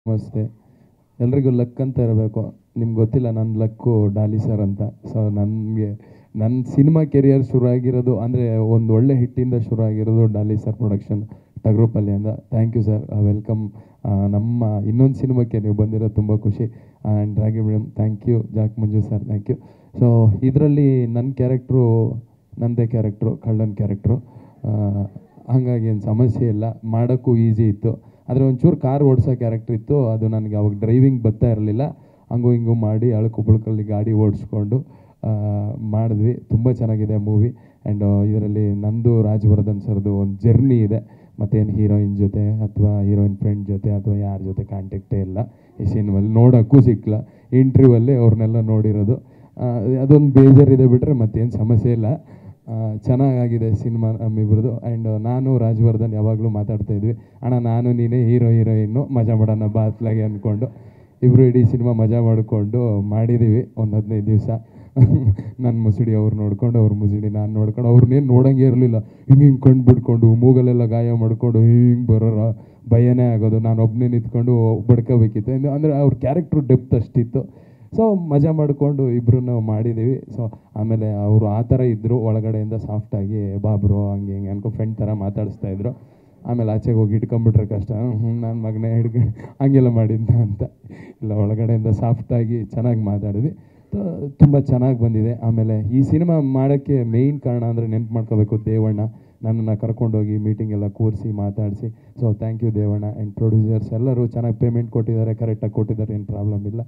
ನಮಸ್ತೆ. ಎಲ್ರಿಗೂ ಲಕ್ ಅಂತ ಇರಬೇಕು. ನಿಮ್ಗೆ ಗೊತ್ತಿಲ್ಲ ನನ್ನ ಲಕ್ಕು ಡಾಲಿ ಸರ್ ಅಂತ. ಸೊ ನನಗೆ ನನ್ನ ಸಿನಿಮಾ ಕೆರಿಯರ್ ಶುರು ಆಗಿರೋದು ಅಂದರೆ ಒಂದು ಒಳ್ಳೆ ಹಿಟ್ಟಿಂದ ಶುರು ಆಗಿರೋದು ಡಾಲಿ ಸರ್ ಪ್ರೊಡಕ್ಷನ್ ಟಗ್ರುಪಲ್ಲಿಯಿಂದ. Thank you sir, welcome. ನಮ್ಮ ಇನ್ನೊಂದು ಸಿನಿಮಾಕ್ಕೆ ನೀವು ಬಂದಿರೋದು ತುಂಬ ಖುಷಿ. And Ragi madam thank you, Jack Manju sir thank you. So ಇದರಲ್ಲಿ ನನ್ನ ಕ್ಯಾರೆಕ್ಟ್ರು ನನ್ನದೇ ಕ್ಯಾರೆಕ್ಟ್ರು, ಕಳ್ಳನ ಕ್ಯಾರೆಕ್ಟ್ರು. ಹಾಗಾಗಿ ಏನು ಸಮಸ್ಯೆ ಇಲ್ಲ, ಮಾಡೋಕ್ಕೂ ಈಸಿ ಇತ್ತು. ಆದರೆ ಒಂಚೂರು ಕಾರ್ ಓಡಿಸೋ ಕ್ಯಾರೆಕ್ಟ್ರ್ ಇತ್ತು, ಅದು ನನಗೆ ಅವಾಗ ಡ್ರೈವಿಂಗ್ ಬರ್ತಾ ಇರಲಿಲ್ಲ. ಹಂಗೂ ಹಿಂಗೂ ಮಾಡಿ ಅಳಕು ಬುಳ್ಕಲ್ಲಿ ಗಾಡಿ ಓಡಿಸ್ಕೊಂಡು ಮಾಡಿದ್ವಿ. ತುಂಬ ಚೆನ್ನಾಗಿದೆ ಮೂವಿ. ಆ್ಯಂಡ್ ಇದರಲ್ಲಿ ನಂದು ರಾಜವರ್ಧನ್ ಸರ್ದು ಒಂದು ಜರ್ನಿ ಇದೆ. ಮತ್ತೇನು ಹೀರೋಯಿನ್ ಜೊತೆ ಅಥವಾ ಹೀರೋಯಿನ್ ಫ್ರೆಂಡ್ ಜೊತೆ ಅಥವಾ ಯಾರ ಜೊತೆ ಕಾಂಟ್ಯಾಕ್ಟೇ ಇಲ್ಲ ಈ ಸಿನಿಮಲ್ಲಿ, ನೋಡೋಕ್ಕೂ ಸಿಕ್ಕಲ್ಲ. ಇಂಟ್ರ್ಯೂವಲ್ಲಿ ಅವ್ರನ್ನೆಲ್ಲ ನೋಡಿರೋದು. ಅದೊಂದು ಬೇಜಾರಿದೆ, ಬಿಟ್ಟರೆ ಮತ್ತೇನು ಸಮಸ್ಯೆ ಇಲ್ಲ. ಚೆನ್ನಾಗಾಗಿದೆ ಸಿನಿಮಾ ನಮ್ಮಿಬ್ರದ್ದು. ಆ್ಯಂಡ್ ನಾನು ರಾಜವರ್ಧನ್ ಯಾವಾಗಲೂ ಮಾತಾಡ್ತಾ ಇದ್ವಿ, ಅಣ್ಣ ನಾನು ನೀನೇ ಹೀರೋಯಿನ್ನು ಮಜಾ ಮಾಡೋಣ ಬಾತ್ಲಾಗೆ ಅಂದ್ಕೊಂಡು ಇಬ್ಬರು ಇಡೀ ಸಿನಿಮಾ ಮಜಾ ಮಾಡಿಕೊಂಡು ಮಾಡಿದ್ದೀವಿ ಒಂದು 15 ದಿವಸ. ನನ್ನ ಮುಸುಡಿ ಅವ್ರು ನೋಡ್ಕೊಂಡು, ಅವ್ರ ಮುಸುಡಿ ನಾನು ನೋಡ್ಕೊಂಡು, ಅವ್ರನ್ನೇನು ನೋಡೋಂಗೆ ಇರಲಿಲ್ಲ. ಹಿಂಗೆ ಕಣ್ಣು ಬಿಡ್ಕೊಂಡು ಮೂಗಲೆಲ್ಲ ಗಾಯ ಮಾಡ್ಕೊಂಡು ಹಿಂಗೆ ಬರೋರ ಭಯನೇ ಆಗೋದು. ನಾನು ಒಬ್ಬನೇ ನಿಂತ್ಕೊಂಡು ಬಡ್ಕೋಬೇಕಿತ್ತು. ಅಂದರೆ ಅವ್ರ ಕ್ಯಾರೆಕ್ಟ್ರು ಡೆಪ್ತ್ ಅಷ್ಟಿತ್ತು. ಸೊ ಮಜಾ ಮಾಡಿಕೊಂಡು ಇಬ್ಬರು ನಾವು ಮಾಡಿದ್ದೀವಿ. ಸೊ ಆಮೇಲೆ ಅವರು ಆ ಥರ ಇದ್ದರು, ಒಳಗಡೆಯಿಂದ ಸಾಫ್ಟಾಗಿ ಬಾಬ್ರು ಹಂಗೆ ಹಿಂಗೆ ಅನ್ಕೊ ಫ್ರೆಂಡ್ ಥರ ಮಾತಾಡಿಸ್ತಾಯಿದ್ರು. ಆಮೇಲೆ ಆಚೆಗೆ ಹೋಗಿ ಇಟ್ಕೊಂಬಿಟ್ರೆ ಕಷ್ಟ, ನನ್ನ ಮಗನೇ ಹಿಡ್ಕೊಂಡು ಹಂಗೆಲ್ಲ ಮಾಡಿದ್ದ ಅಂತ. ಇಲ್ಲ, ಒಳಗಡೆಯಿಂದ ಸಾಫ್ಟಾಗಿ ಚೆನ್ನಾಗಿ ಮಾತಾಡಿದ್ವಿ. ತುಂಬ ಚೆನ್ನಾಗಿ ಬಂದಿದೆ. ಆಮೇಲೆ ಈ ಸಿನಿಮಾ ಮಾಡೋಕ್ಕೆ ಮೇಯ್ನ್ ಕಾರಣ ಅಂದರೆ ನೆನ್ಪು ಮಾಡ್ಕೋಬೇಕು, ದೇವಣ್ಣ ನನ್ನನ್ನು ಕರ್ಕೊಂಡೋಗಿ ಮೀಟಿಂಗ್ ಎಲ್ಲ ಕೂರಿಸಿ ಮಾತಾಡಿಸಿ. So thank you Devanna. And producers ಎಲ್ಲರೂ ಚೆನ್ನಾಗಿ ಪೇಮೆಂಟ್ ಕೊಟ್ಟಿದ್ದಾರೆ, ಕರೆಕ್ಟಾಗಿ ಕೊಟ್ಟಿದ್ದಾರೆ, ಏನು ಪ್ರಾಬ್ಲಮ್ ಇಲ್ಲ.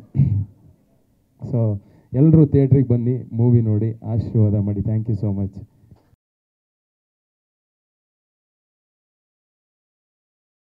ಸೊ ಎಲ್ಲರೂ ಥಿಯೇಟ್ರಿಗೆ ಬನ್ನಿ, ಮೂವಿ ನೋಡಿ ಆಶೀರ್ವಾದ ಮಾಡಿ. Thank you so much.